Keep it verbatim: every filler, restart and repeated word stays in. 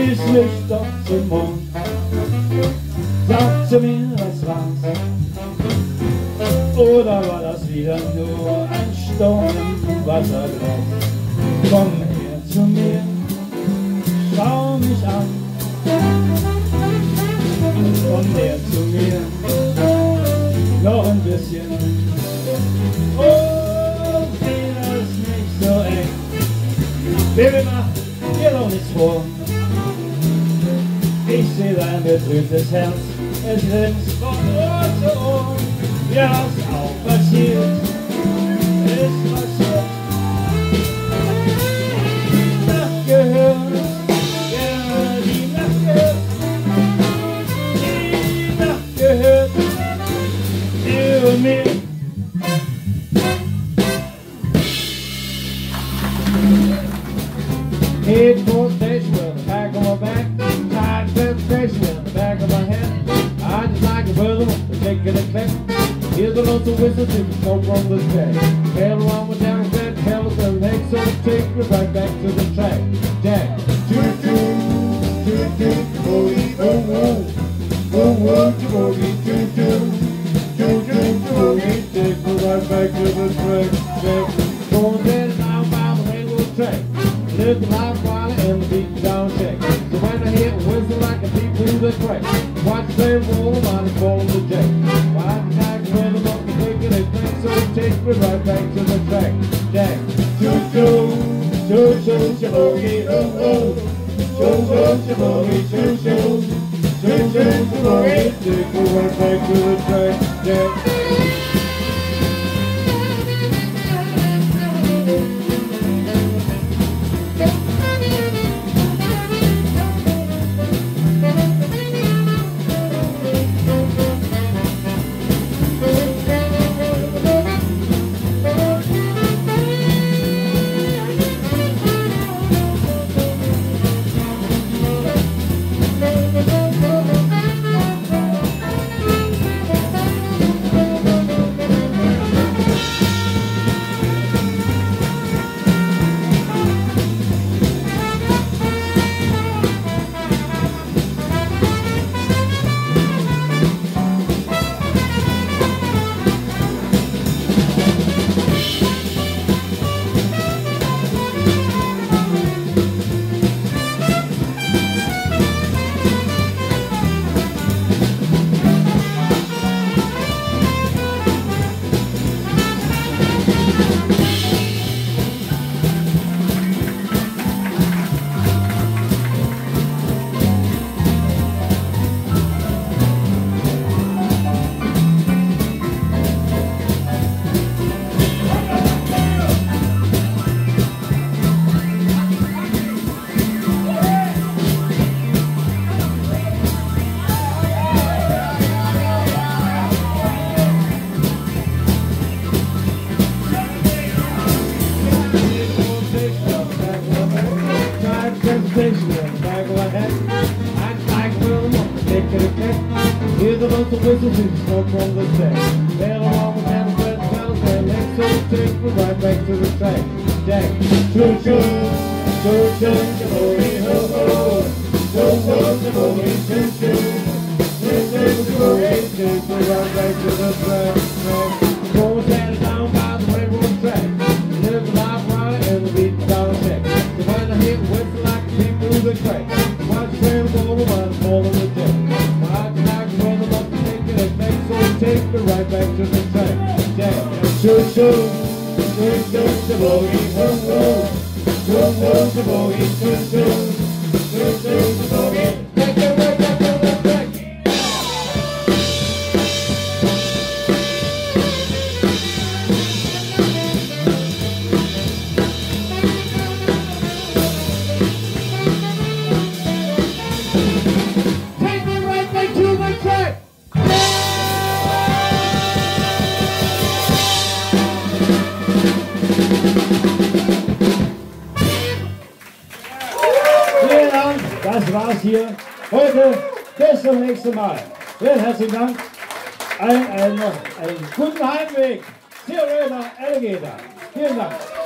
bis nüchtern zum Mond. Sagte mir, was war's? Oder war das wieder nur ein Sturm im Wasserglas? Komm her zu mir, schau mich an. Komm her zu mir, noch ein bisschen. Oh, sieh das nicht so eng. Baby, mach dir doch nichts vor. Ich seh dein betrübtes Herz, es rinnt von Ohr zu Ohr. Ja, was auch passiert, ist passiert. Die Nacht gehört, ja, die Nacht gehört. Die Nacht gehört dir und mir. Head for station with the back of my back. Tied to the station with the back of my head. I just like a rhythm, the kick and the click. Here's the local whistle to the smoke from the track. Tail around with down set, tail with the legs, so take me right back to the track. Jack, choo choo, choo choo, boogie, boom boom, boom boom, boogie, choo choo, choo choo, boogie, take me right back to the track. Jack, going down down by the railroad track. Live the life while and the beat down check. So when I hear a whistle like a beat through the crack, watch them roll while it's falling the jack. Why the tag rhythm up the thinking they think so take me right back to the track. Jack, choo choo, choo choo, chaboogie, ooh ooh, choo choo, chaboogie, choo choo, choo choo, chaboogie, take me right back to the track. Jack. Here's the local whistle to the smoke from the track. Tail along with handle bread, pedals and legs, so take me right back to the track. Jack, choo choo, choo choo, chaboogie, hoo hoo, choo choo, chaboogie, choo choo, choo choo, chaboogie, take me right back to the track. Going standing down by the railroad track. Live the life right and the beat down check. So when I hit whistle like a beat through the crack, watch the train roll while it's falling the deck. Take me right back to the track. Jack, choo choo, choo choo, chaboogie, woo woo, woo woo, chaboogie, choo choo, choo choo, chaboogie. Take me right back to the track. Take me right back to the track. Vielen Dank, das war's hier heute. Bis zum nächsten Mal. Vielen herzlichen Dank. Ein, ein, noch einen guten Heimweg. Theorema Alligator. Vielen Dank.